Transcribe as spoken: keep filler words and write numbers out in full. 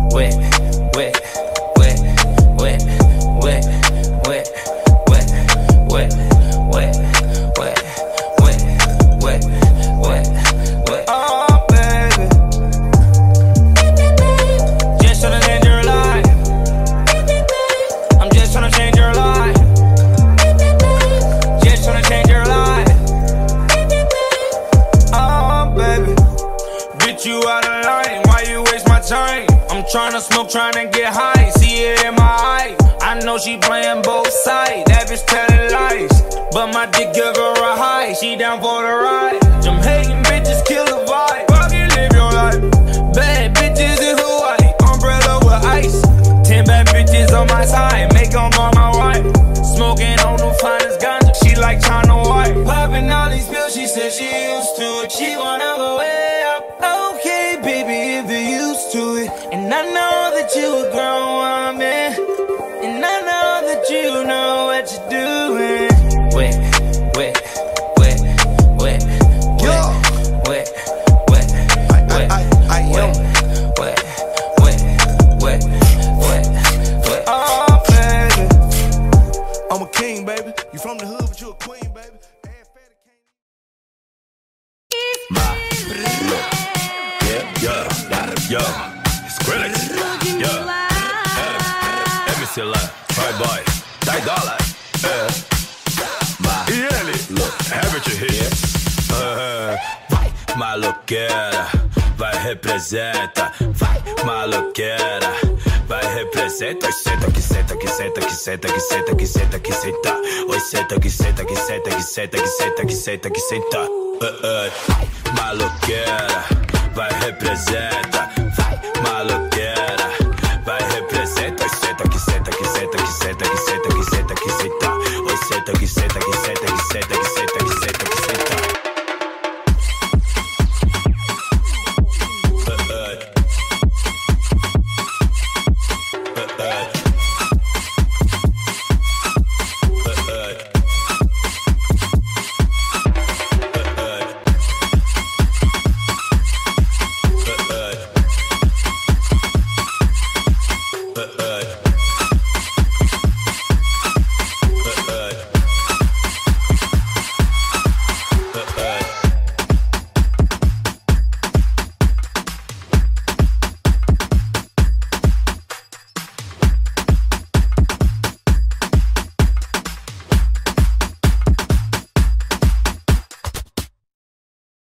wet, wet, wet, wet, wet, wet, wet, wet, wet, wet, wet, wet, wet, wet. Oh, baby, just tryna change your life. I'm just tryna change your life. Just tryna change your life. Oh, baby, bitch, you out of line. Why you waste my time? I'm tryna smoke, tryna get high. See it in my eye. I know she playing both sides. That bitch telling lies, but my dick give her a high. She down for the ride. Them hating bitches kill the vibe. Fucking live your life. Bad bitches in Hawaii, umbrella with ice. Ten bad bitches on my side, make them on my wife. Smoking on the finest ganja, she like China White. Popping all these pills, she said she used to it. She wanna go way up. Okay, baby, if you're used to it. And I know that you a grown woman, and I know that you know what you're doing. Wet, wet, wet, wet, wet, wet, wet, wet, wet, wet, wet, wet, wet. Oh, baby, I'm a king, baby. You from the hood, but you a queen, baby. Yeah, yeah, yeah, it's Skrillex. Yeah, let me see lá, vai boy, dai dólar. E ele, Herbert Hit. Vai, maloqueira, vai representa. Vai, maloqueira, vai representa. Oi, senta que senta que senta que senta que senta que senta que senta. Oi, senta que senta que senta que senta que senta que senta que senta. Vai, maloqueira, vai representa.